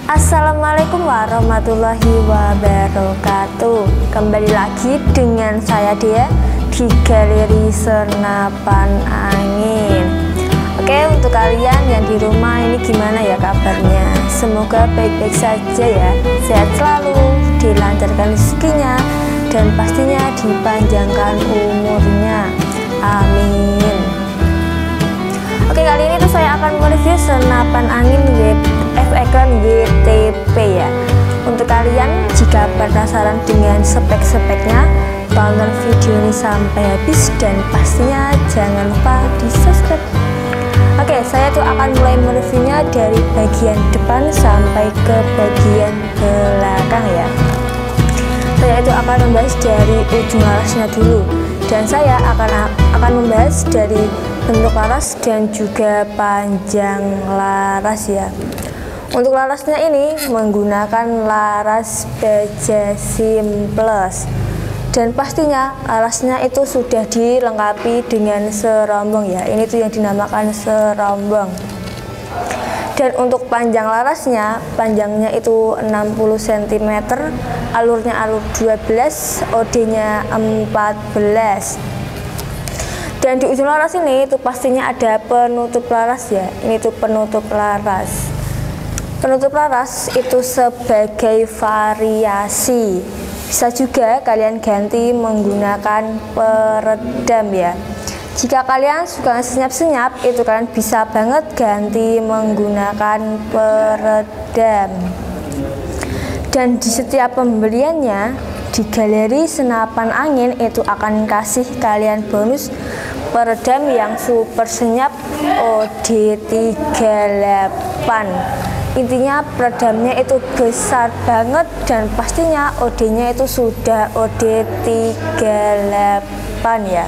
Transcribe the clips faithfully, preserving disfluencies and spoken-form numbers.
Assalamualaikum warahmatullahi wabarakatuh. Kembali lagi dengan saya Dea di Galeri Senapan Angin. Oke, untuk kalian yang di rumah ini gimana ya kabarnya? Semoga baik-baik saja ya, sehat selalu, dilancarkan rezekinya, dan pastinya dipanjangkan umurnya. Amin. Oke, kali ini tuh saya akan mereview senapan angin F Ecran W T P ya. Untuk kalian jika penasaran dengan spek-speknya, tonton video ini sampai habis dan pastinya jangan lupa di subscribe. Oke, saya tuh akan mulai mereviewnya dari bagian depan sampai ke bagian belakang ya. Saya itu akan membahas dari ujung larasnya dulu, dan saya akan akan membahas dari bentuk laras dan juga panjang laras ya. Untuk larasnya ini menggunakan laras baja simples, dan pastinya larasnya itu sudah dilengkapi dengan serombong ya. Ini tuh yang dinamakan serombong. Dan untuk panjang larasnya, panjangnya itu enam puluh sentimeter, alurnya alur dua belas, O D-nya empat belas. Dan di ujung laras ini itu pastinya ada penutup laras ya. Ini tuh penutup laras. Penutup laras itu sebagai variasi. Bisa juga kalian ganti menggunakan peredam ya. Jika kalian suka senyap-senyap, itu kalian bisa banget ganti menggunakan peredam. Dan di setiap pembeliannya di Galeri Senapan Angin itu akan kasih kalian bonus peredam yang super senyap O D tiga puluh delapan. Intinya peredamnya itu besar banget dan pastinya O D-nya itu sudah O D tiga puluh delapan ya.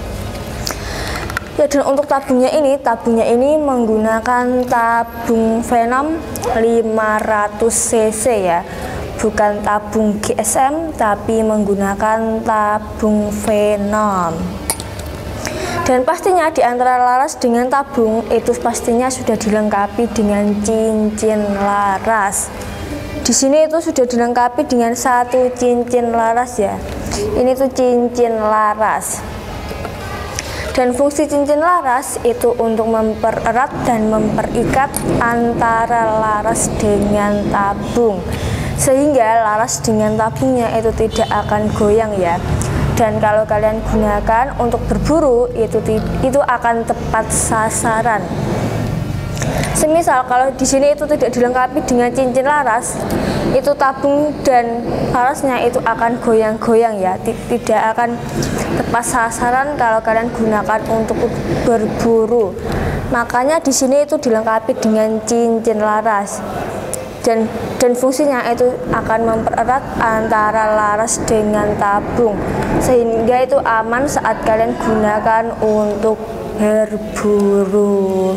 Ya, dan untuk tabungnya ini, tabungnya ini menggunakan tabung Venom lima ratus cc ya. Bukan tabung G S M, tapi menggunakan tabung Venom. Dan pastinya di antara laras dengan tabung itu pastinya sudah dilengkapi dengan cincin laras. Di sini itu sudah dilengkapi dengan satu cincin laras ya. Ini tuh cincin laras. Dan fungsi cincin laras itu untuk mempererat dan memperikat antara laras dengan tabung, sehingga laras dengan tabungnya itu tidak akan goyang ya. Dan kalau kalian gunakan untuk berburu itu itu akan tepat sasaran. Semisal kalau di sini itu tidak dilengkapi dengan cincin laras, itu tabung dan larasnya itu akan goyang-goyang ya, tidak akan tepat sasaran kalau kalian gunakan untuk berburu. Makanya di sini itu dilengkapi dengan cincin laras. Dan, dan fungsinya itu akan mempererat antara laras dengan tabung, sehingga itu aman saat kalian gunakan untuk berburu.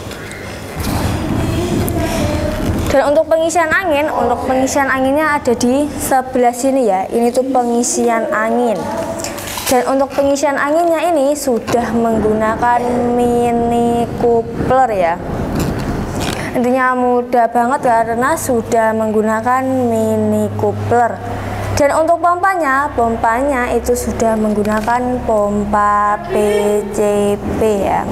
Dan untuk pengisian angin, untuk pengisian anginnya ada di sebelah sini ya. Ini tuh pengisian angin. Dan untuk pengisian anginnya ini sudah menggunakan mini coupler ya. Intinya mudah banget karena sudah menggunakan mini coupler. Dan untuk pompanya, pompanya itu sudah menggunakan pompa P C P ya.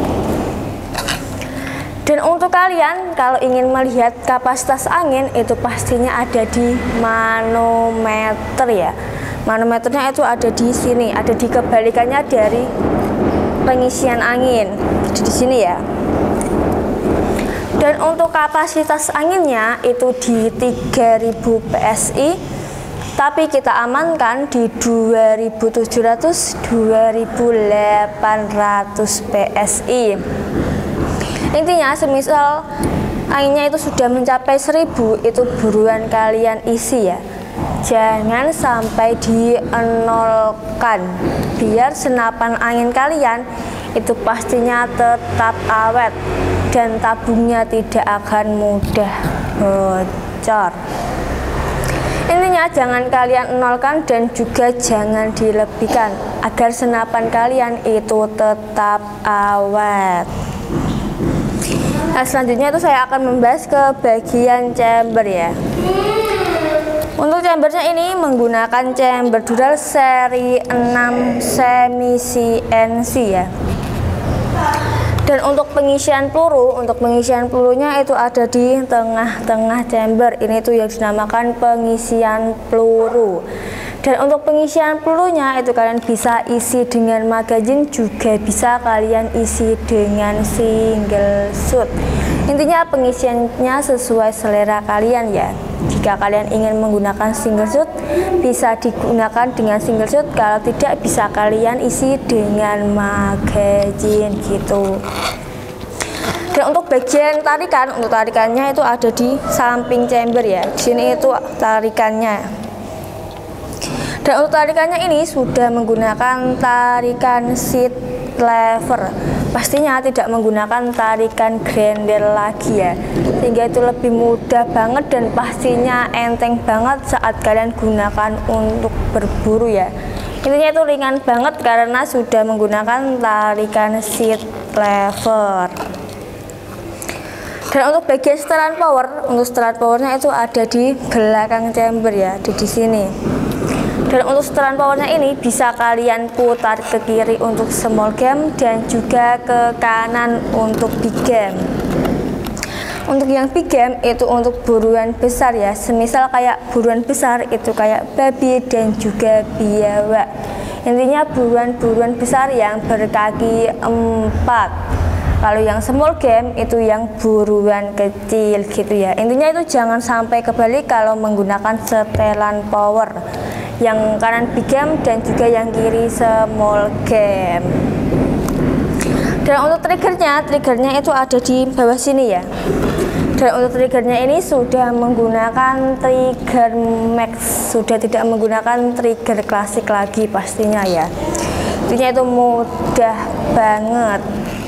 Dan untuk kalian kalau ingin melihat kapasitas angin itu pastinya ada di manometer ya. Manometernya itu ada di sini, ada di kebalikannya dari pengisian angin. Di sini ya. Dan untuk kapasitas anginnya itu di tiga ribu P S I, tapi kita amankan di dua ribu tujuh ratus sampai dua ribu delapan ratus P S I. Intinya semisal anginnya itu sudah mencapai seribu, itu buruan kalian isi ya. Jangan sampai dienolkan, biar senapan angin kalian itu pastinya tetap awet dan tabungnya tidak akan mudah bocor. Intinya jangan kalian nolkan dan juga jangan dilebihkan agar senapan kalian itu tetap awet. Nah, selanjutnya itu saya akan membahas ke bagian chamber ya. Untuk chambernya ini menggunakan chamber dural seri enam semi C N C ya. Dan untuk pengisian peluru, untuk pengisian pelurunya itu ada di tengah-tengah chamber. Ini tuh yang dinamakan pengisian peluru. Dan untuk pengisian pelurunya itu kalian bisa isi dengan magazine, juga bisa kalian isi dengan single shot. Intinya pengisiannya sesuai selera kalian ya. Jika kalian ingin menggunakan single shot, bisa digunakan dengan single shot. Kalau tidak, bisa kalian isi dengan magazine gitu. Dan untuk bagian tarikan, untuk tarikannya itu ada di samping chamber ya. Di sini itu tarikannya. Dan untuk tarikannya ini sudah menggunakan tarikan seat lever. Pastinya tidak menggunakan tarikan grinder lagi ya. Sehingga itu lebih mudah banget dan pastinya enteng banget saat kalian gunakan untuk berburu ya. Intinya itu ringan banget karena sudah menggunakan tarikan seat lever. Dan untuk bagian setelan power, untuk setelan powernya itu ada di belakang chamber ya, ada di sini. Dan untuk setelan powernya ini bisa kalian putar ke kiri untuk small game dan juga ke kanan untuk big game. Untuk yang big game itu untuk buruan besar ya, semisal kayak buruan besar itu kayak babi dan juga biawak. Intinya buruan-buruan besar yang berkaki empat. Kalau yang small game itu yang buruan kecil gitu ya. Intinya itu jangan sampai kebalik kalau menggunakan setelan power. Yang kanan big game dan juga yang kiri small game. Dan untuk triggernya, triggernya itu ada di bawah sini ya. Dan untuk triggernya ini sudah menggunakan trigger max, sudah tidak menggunakan trigger klasik lagi pastinya ya. Intinya itu mudah banget.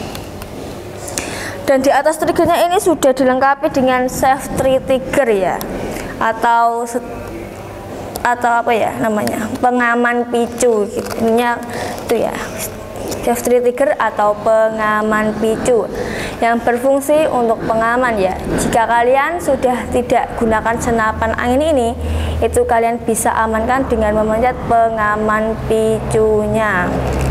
Dan di atas triggernya ini sudah dilengkapi dengan safety trigger ya, atau atau apa ya namanya, pengaman picu gitu. Ininya itu ya, safety trigger atau pengaman picu yang berfungsi untuk pengaman ya. Jika kalian sudah tidak gunakan senapan angin ini, itu kalian bisa amankan dengan memencet pengaman picunya.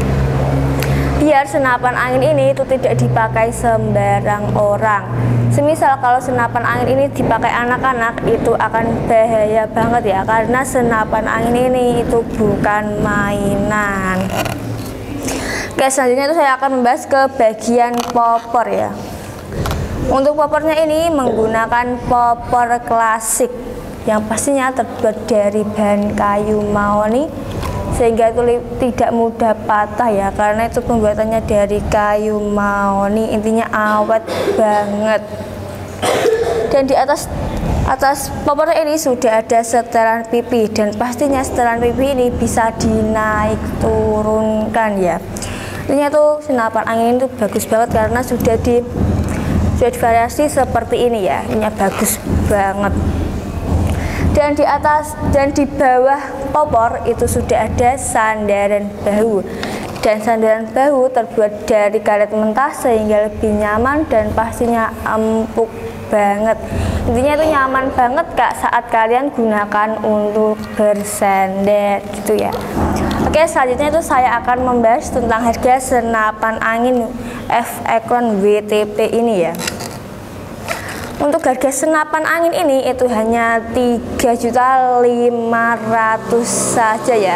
Biar senapan angin ini itu tidak dipakai sembarang orang. Semisal kalau senapan angin ini dipakai anak-anak itu akan bahaya banget ya, karena senapan angin ini itu bukan mainan. Oke, selanjutnya itu saya akan membahas ke bagian popor ya. Untuk popornya ini menggunakan popor klasik yang pastinya terbuat dari bahan kayu mahoni, sehingga itu tidak mudah patah ya, karena itu pembuatannya dari kayu mahoni. Intinya awet banget. Dan di atas atas popor ini sudah ada setelan pipi, dan pastinya setelan pipi ini bisa dinaik turunkan ya. Intinya tuh senapan angin itu bagus banget karena sudah di sudah divariasi seperti ini ya. Ini bagus banget. Dan di atas dan di bawah popor itu sudah ada sandaran bahu, dan sandaran bahu terbuat dari karet mentah sehingga lebih nyaman dan pastinya empuk banget. Intinya itu nyaman banget kak saat kalian gunakan untuk bersandar gitu ya. Oke, selanjutnya itu saya akan membahas tentang harga senapan angin F Ekron W T P ini ya. Untuk harga senapan angin ini itu hanya tiga juta lima ratus ribu saja ya.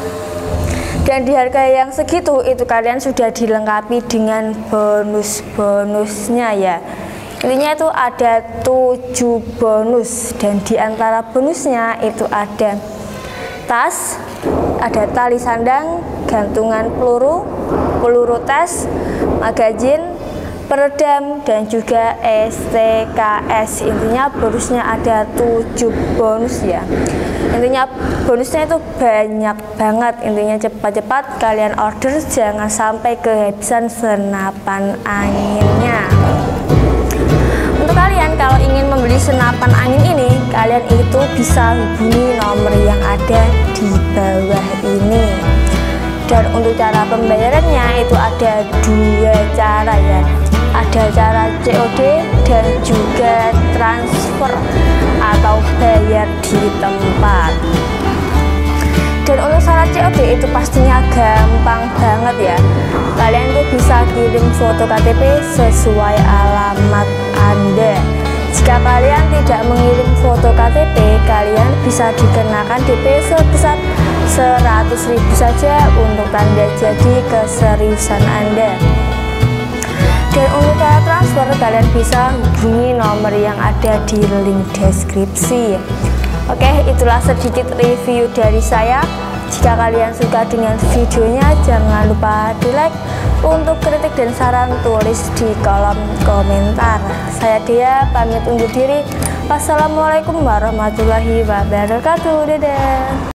Dan di harga yang segitu itu kalian sudah dilengkapi dengan bonus-bonusnya ya. Intinya itu ada tujuh bonus, dan di antara bonusnya itu ada tas, ada tali sandang, gantungan peluru, peluru tes, magazin, peredam, dan juga S T K S. Intinya bonusnya ada tujuh bonus ya. Intinya bonusnya itu banyak banget. Intinya cepat-cepat kalian order, jangan sampai kehabisan senapan anginnya. Untuk kalian kalau ingin membeli senapan angin ini, kalian itu bisa hubungi nomor yang ada di bawah ini. Dan untuk cara pembayarannya itu ada dua cara ya. Ada ada cara C O D dan juga transfer atau bayar di tempat. Dan untuk syarat C O D itu pastinya gampang banget ya. Kalian tuh bisa kirim foto K T P sesuai alamat Anda. Jika kalian tidak mengirim foto K T P, kalian bisa dikenakan D P sebesar seratus ribu saja untuk tanda jadi keseriusan Anda. Dan untuk cara transfer, kalian bisa hubungi nomor yang ada di link deskripsi. Oke, itulah sedikit review dari saya. Jika kalian suka dengan videonya, jangan lupa di like. Untuk kritik dan saran tulis di kolom komentar. Saya Dea, pamit undur diri. Wassalamualaikum warahmatullahi wabarakatuh. Dadah.